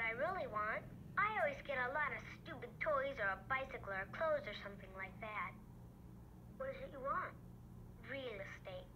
I really want. I always get a lot of stupid toys or a bicycle or clothes or something like that. What is it you want? Real estate.